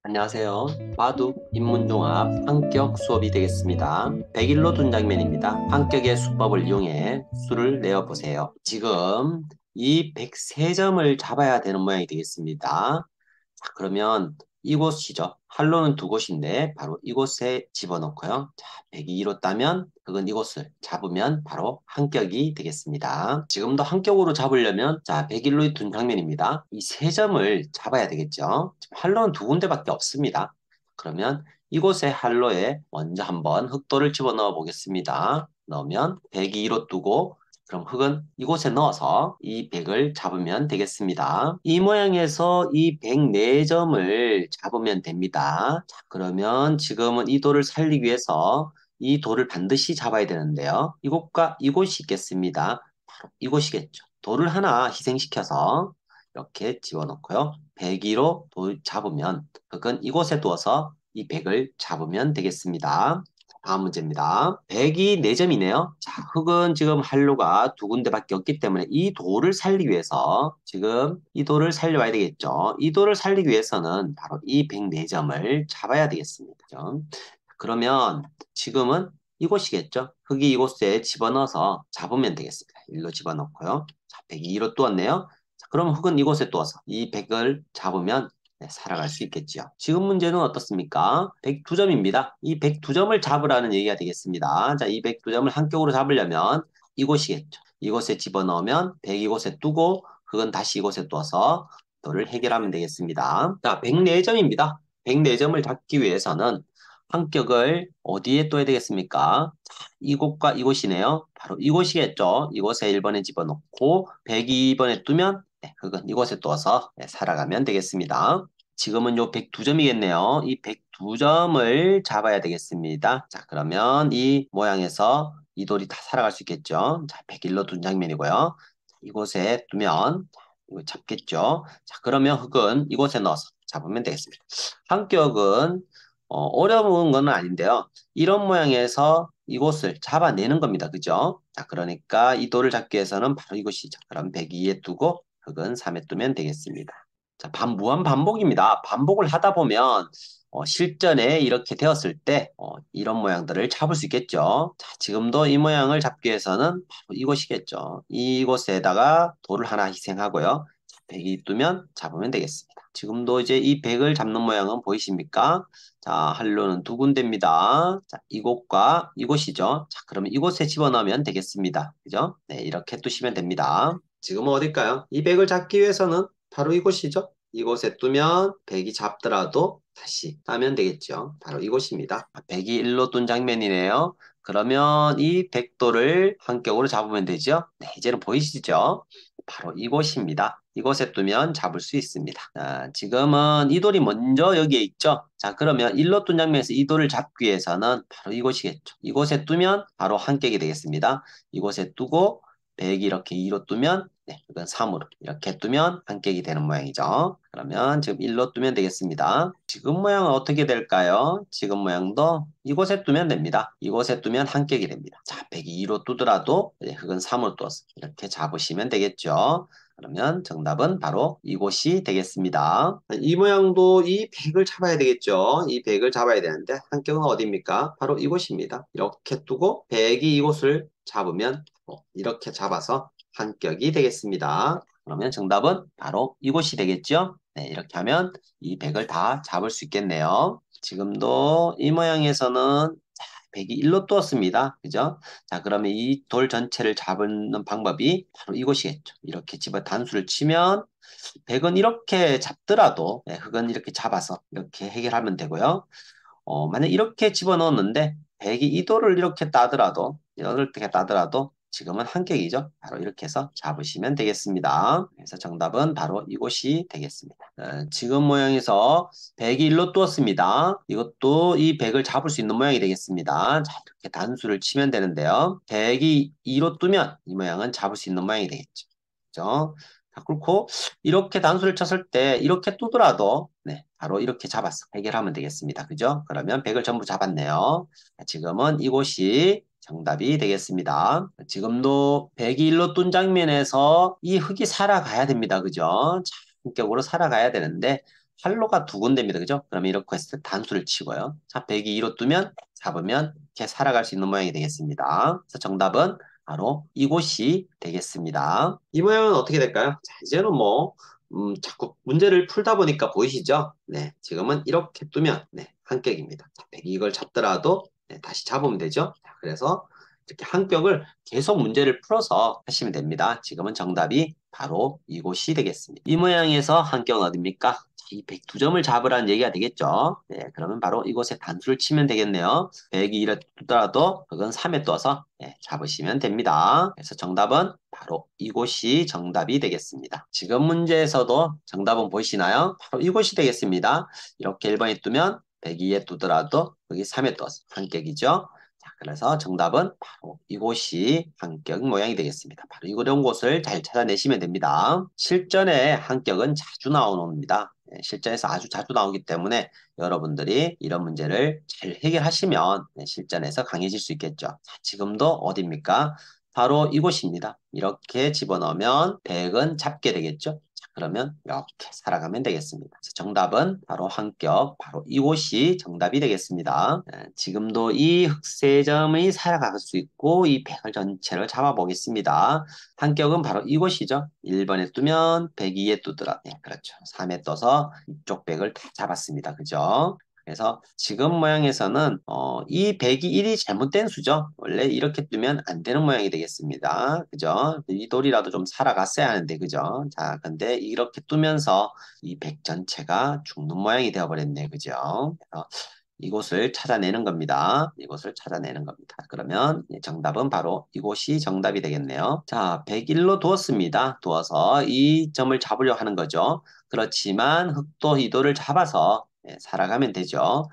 안녕하세요. 바둑 입문종합 한격 수업이 되겠습니다. 101로 둔 장면입니다. 한격의 수법을 이용해 수를 내어보세요. 지금 이 103점을 잡아야 되는 모양이 되겠습니다. 자, 그러면 이곳이죠. 활로는 두 곳인데 바로 이곳에 집어넣고요. 자, 102로 따면 그건 이곳을 잡으면 바로 한격이 되겠습니다. 지금도 한격으로 잡으려면 자, 101로 둔 장면입니다. 이 세 점을 잡아야 되겠죠. 지금 활로는 두 군데밖에 없습니다. 그러면 이곳의 활로에 먼저 한번 흑도를 집어넣어 보겠습니다. 넣으면 102로 두고 그럼 흙은 이곳에 넣어서 이 100을 잡으면 되겠습니다. 이 모양에서 이 104점을 잡으면 됩니다. 자, 그러면 지금은 이 돌을 살리기 위해서 이 돌을 반드시 잡아야 되는데요. 이곳과 이곳이 있겠습니다. 바로 이곳이겠죠. 돌을 하나 희생시켜서 이렇게 집어넣고요. 102로 돌 잡으면 흙은 이곳에 두어서 이 100을 잡으면 되겠습니다. 다음 문제입니다. 100이 4점이네요. 자, 흙은 지금 한로가 두 군데밖에 없기 때문에 이 돌을 살리기 위해서 지금 이 돌을 살려와야 되겠죠. 이 돌을 살리기 위해서는 바로 이 104점을 잡아야 되겠습니다. 그죠? 그러면 지금은 이곳이겠죠. 흙이 이곳에 집어넣어서 잡으면 되겠습니다. 일로 집어넣고요. 자, 102로 뚜었네요. 자, 그럼 흙은 이곳에 뚜어서 이 100을 잡으면 살아갈 수 있겠지요. 지금 문제는 어떻습니까? 102점입니다. 이 102점을 잡으라는 얘기가 되겠습니다. 자, 이 102점을 한쪽으로 잡으려면 이곳이겠죠. 이곳에 집어넣으면 100 이곳에 두고 그건 다시 이곳에 둬서 또를 해결하면 되겠습니다. 자, 104점입니다. 104점을 잡기 위해서는 한격을 어디에 둬야 되겠습니까? 자, 이곳과 이곳이네요. 바로 이곳이겠죠. 이곳에 1번에 집어넣고 102번에 두면 그건 이곳에 둬서 살아가면 되겠습니다. 지금은 요 102점이겠네요. 이 102점을 잡아야 되겠습니다. 자, 그러면 이 모양에서 이 돌이 다 살아갈 수 있겠죠. 자, 101로 둔 장면이고요. 자, 이곳에 두면 이거 잡겠죠. 자, 그러면 흙은 이곳에 넣어서 잡으면 되겠습니다. 한격은 어려운 건 아닌데요. 이런 모양에서 이곳을 잡아내는 겁니다. 그죠? 자, 그러니까 이 돌을 잡기 위해서는 바로 이곳이죠. 그럼 102에 두고 흙은 3에 두면 되겠습니다. 자, 무한 반복입니다. 반복을 하다 보면 실전에 이렇게 되었을 때 이런 모양들을 잡을 수 있겠죠. 자, 지금도 이 모양을 잡기 위해서는 바로 이곳이겠죠. 이곳에다가 돌을 하나 희생하고요. 100이 뜨면 잡으면 되겠습니다. 지금도 이제 이 100을 잡는 모양은 보이십니까? 자, 한로는 두 군데입니다. 자, 이곳과 이곳이죠. 자, 그러면 이곳에 집어넣으면 되겠습니다. 그죠? 네, 이렇게 두시면 됩니다. 지금은 어딜까요? 이 100을 잡기 위해서는 바로 이곳이죠. 이곳에 두면 100이 잡더라도 다시 따면 되겠죠. 바로 이곳입니다. 100이 1로 둔 장면이네요. 그러면 이 100도를 한격으로 잡으면 되죠. 네, 이제는 보이시죠? 바로 이곳입니다. 이곳에 두면 잡을 수 있습니다. 자, 지금은 이 돌이 먼저 여기에 있죠. 자, 그러면 1로 둔 장면에서 이 돌을 잡기 위해서는 바로 이곳이겠죠. 이곳에 두면 바로 한격이 되겠습니다. 이곳에 두고 100이 이렇게 2로 두면 이건 3으로 이렇게 두면 한격이 되는 모양이죠. 그러면 지금 1로 두면 되겠습니다. 지금 모양은 어떻게 될까요? 지금 모양도 이곳에 두면 됩니다. 이곳에 두면 한격이 됩니다. 자, 100이 2로 두더라도 흙은 3으로 둬서 이렇게 잡으시면 되겠죠. 그러면 정답은 바로 이곳이 되겠습니다. 이 모양도 이 100을 잡아야 되겠죠. 이 100을 잡아야 되는데 한격은 어디입니까? 바로 이곳입니다. 이렇게 두고 100이 이곳을 잡으면 이렇게 잡아서 한격이 되겠습니다. 그러면 정답은 바로 이곳이 되겠죠? 네, 이렇게 하면 이 100을 다 잡을 수 있겠네요. 지금도 이 모양에서는 100이 1로 떴습니다. 그죠? 자, 그러면 이 돌 전체를 잡는 방법이 바로 이곳이겠죠. 이렇게 집어 단수를 치면 100은 이렇게 잡더라도 흙은 이렇게 잡아서 이렇게 해결하면 되고요. 만약 이렇게 집어넣었는데 100이 이 돌을 이렇게 따더라도 이렇게 따더라도 지금은 한격이죠. 바로 이렇게 해서 잡으시면 되겠습니다. 그래서 정답은 바로 이곳이 되겠습니다. 지금 모양에서 100이 1로 뚜었습니다. 이것도 이 100을 잡을 수 있는 모양이 되겠습니다. 자, 이렇게 단수를 치면 되는데요. 100이 2로 뜨면 이 모양은 잡을 수 있는 모양이 되겠죠. 그죠? 자, 그렇고 이렇게 단수를 쳤을 때 이렇게 뜨더라도 바로 이렇게 잡아서 해결하면 되겠습니다. 그죠? 그러면 100을 전부 잡았네요. 지금은 이곳이 정답이 되겠습니다. 지금도 100이 1로 뜬 장면에서 이 흙이 살아가야 됩니다. 그죠? 자, 본격으로 살아가야 되는데 활로가 두 군데입니다. 그죠? 그러면 이렇게 했을 때 단수를 치고요. 자, 102, 2로 뜨면 잡으면 이렇게 살아갈 수 있는 모양이 되겠습니다. 그래서 정답은 바로 이곳이 되겠습니다. 이 모양은 어떻게 될까요? 자, 이제는 뭐 자꾸 문제를 풀다 보니까 보이시죠? 네, 지금은 이렇게 뜨면 네, 합격입니다. 자, 102 이걸 잡더라도 네, 다시 잡으면 되죠. 자, 그래서 이렇게 합격을 계속 문제를 풀어서 하시면 됩니다. 지금은 정답이 바로 이곳이 되겠습니다. 이 모양에서 합격은 어딥니까? 이 102점을 잡으라는 얘기가 되겠죠. 네, 그러면 바로 이곳에 단수를 치면 되겠네요. 100이 이렇더라도 그건 3에 떠서 네, 잡으시면 됩니다. 그래서 정답은 바로 이곳이 정답이 되겠습니다. 지금 문제에서도 정답은 보이시나요? 바로 이곳이 되겠습니다. 이렇게 1번에 뜨면 102에 뜨더라도 여기 3에 떠서 합격이죠. 자, 그래서 정답은 바로 이곳이 합격 모양이 되겠습니다. 바로 이런 곳을 잘 찾아내시면 됩니다. 실전에 합격은 자주 나옵니다. 네, 실전에서 아주 자주 나오기 때문에 여러분들이 이런 문제를 잘 해결하시면 네, 실전에서 강해질 수 있겠죠. 자, 지금도 어디입니까? 바로 이곳입니다. 이렇게 집어넣으면 100은 잡게 되겠죠. 자, 그러면 이렇게 살아가면 되겠습니다. 그래서 정답은 바로 합격, 바로 이곳이 정답이 되겠습니다. 지금도 이 흑세점이 살아갈 수 있고 이 100을 전체를 잡아보겠습니다. 합격은 바로 이곳이죠. 1번에 뜨면 102에 뜨더라. 네, 그렇죠. 3에 떠서 이쪽 100을 다 잡았습니다. 그죠? 그래서 지금 모양에서는 이 100이 1이 잘못된 수죠. 원래 이렇게 뜨면 안 되는 모양이 되겠습니다. 그죠? 이 돌이라도 좀 살아갔어야 하는데 그죠? 자, 근데 이렇게 뜨면서 이 100 전체가 죽는 모양이 되어버렸네. 그죠? 그래서 이곳을 찾아내는 겁니다. 이곳을 찾아내는 겁니다. 그러면 정답은 바로 이곳이 정답이 되겠네요. 자, 101로 두었습니다. 두어서 이 점을 잡으려 하는 거죠. 그렇지만 흑도 희도를 잡아서 살아가면 되죠.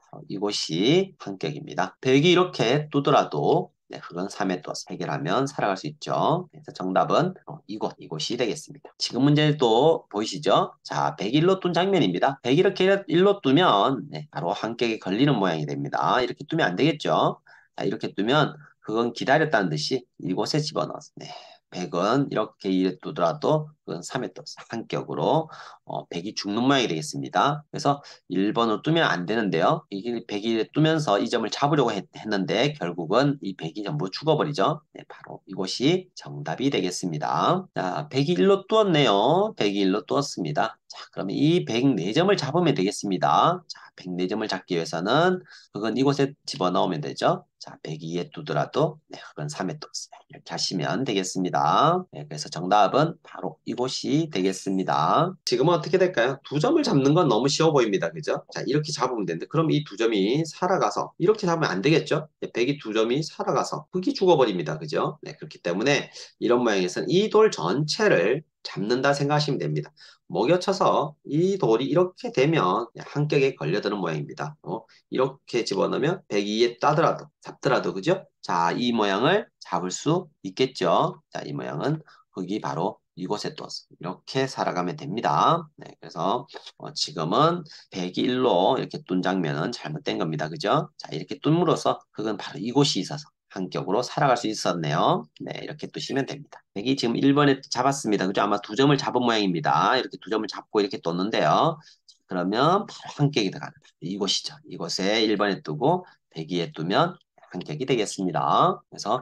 이곳이 합격입니다. 100이 이렇게 뜨더라도 네, 흑은 3에 떠서 해결하면 살아갈 수 있죠. 그래서 정답은 이곳이 되겠습니다. 지금 문제도 보이시죠? 자, 101로 뜬 장면입니다. 100 이렇게 1로 뜨면 네, 바로 합격에 걸리는 모양이 됩니다. 이렇게 뜨면 안 되겠죠? 자, 이렇게 뜨면 그건 기다렸다는 듯이 이곳에 집어넣어서 네, 100은 이렇게 2에 뜨더라도 그건 3에 떠서 합격으로 100이 죽는 모양이 되겠습니다. 그래서 1번으로 뜨면 안 되는데요. 이게 100이 뜨면서 이 점을 잡으려고 했는데 결국은 이 100이 전부 죽어버리죠. 네, 바로 이곳이 정답이 되겠습니다. 자, 100이 1로 뚜었네요. 100이 1로 뚜었습니다. 자, 그러면 이 104점을 잡으면 되겠습니다. 자, 104점을 잡기 위해서는 그건 이곳에 집어넣으면 되죠. 자, 102에 두더라도 네, 그건 3에 떴어요. 이렇게 하시면 되겠습니다. 네, 그래서 정답은 바로 이곳이 되겠습니다. 지금은 어떻게 될까요? 두 점을 잡는 건 너무 쉬워 보입니다. 그죠? 자, 이렇게 잡으면 되는데 그럼 이 두 점이 살아가서 이렇게 잡으면 안 되겠죠? 네, 100이 두 점이 살아가서 흙이 죽어버립니다. 그죠? 네, 그렇기 때문에 이런 모양에서는 이 돌 전체를 잡는다 생각하시면 됩니다. 먹여쳐서 이 돌이 이렇게 되면 합격에 걸려드는 모양입니다. 이렇게 집어넣으면 102에 따더라도 잡더라도 그죠? 자, 이 모양을 잡을 수 있겠죠? 자, 이 모양은 흙이 바로 이곳에 떴어. 이렇게 살아가면 됩니다. 네, 그래서 지금은 100이 1로 이렇게 뜬 장면은 잘못된 겁니다. 그죠? 자, 이렇게 뜸으로써 흙은 바로 이곳이 있어서 한격으로 살아갈 수 있었네요. 네, 이렇게 뜨시면 됩니다. 여기 지금 1번에 잡았습니다. 그죠? 아마 두 점을 잡은 모양입니다. 이렇게 두 점을 잡고 이렇게 떴는데요. 그러면 바로 한격이 들어가는 이곳이죠. 이곳에 1번에 뜨고 102에 뜨면 한격이 되겠습니다. 그래서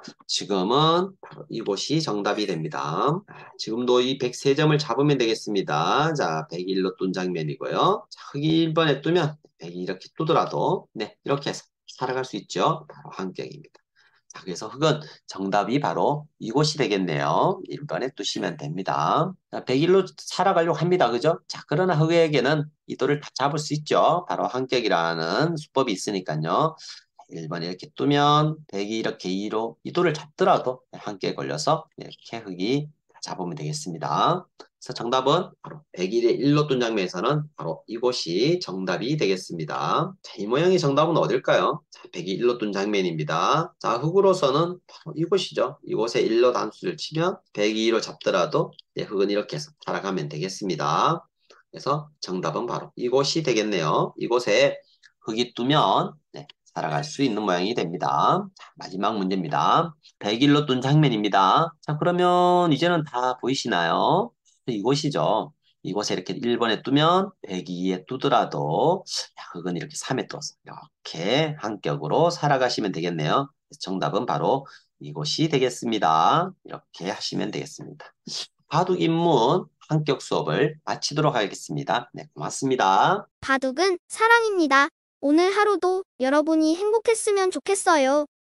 지금은 바로 이곳이 정답이 됩니다. 지금도 이 103점을 잡으면 되겠습니다. 자, 101로 뜬 장면이고요. 자, 흑이 1번에 뜨면 100이 이렇게 뜨더라도 네, 이렇게 해서 살아갈 수 있죠. 바로 한격입니다. 자, 그래서 흑은 정답이 바로 이곳이 되겠네요. 1번에 두시면 됩니다. 자, 101로 살아가려고 합니다. 그죠? 자, 그러나 흑에게는 이 돌을 다 잡을 수 있죠. 바로 한격이라는 수법이 있으니까요. 1번에 이렇게 뜨면 100이 이렇게 2로 이 돌을 잡더라도 한격에 걸려서 이렇게 흑이 잡으면 되겠습니다. 그래서 정답은 바로 101에 1로 뜬 장면에서는 바로 이곳이 정답이 되겠습니다. 자, 이 모양의 정답은 어딜까요? 자, 101이 1로 뜬 장면입니다. 자, 흑으로서는 바로 이곳이죠. 이곳에 1로 단수를 치면 102로 잡더라도 흑은 이렇게 해서 살아가면 되겠습니다. 그래서 정답은 바로 이곳이 되겠네요. 이곳에 흑이 뜨면 살아갈 수 있는 모양이 됩니다. 자, 마지막 문제입니다. 101로 뜬 장면입니다. 자, 그러면 이제는 다 보이시나요? 이곳이죠. 이곳에 이렇게 1번에 두면 102에 두더라도 야, 그건 이렇게 3에 두었어. 이렇게 한격으로 살아가시면 되겠네요. 정답은 바로 이곳이 되겠습니다. 이렇게 하시면 되겠습니다. 바둑 입문 한격 수업을 마치도록 하겠습니다. 네, 고맙습니다. 바둑은 사랑입니다. 오늘 하루도 여러분이 행복했으면 좋겠어요.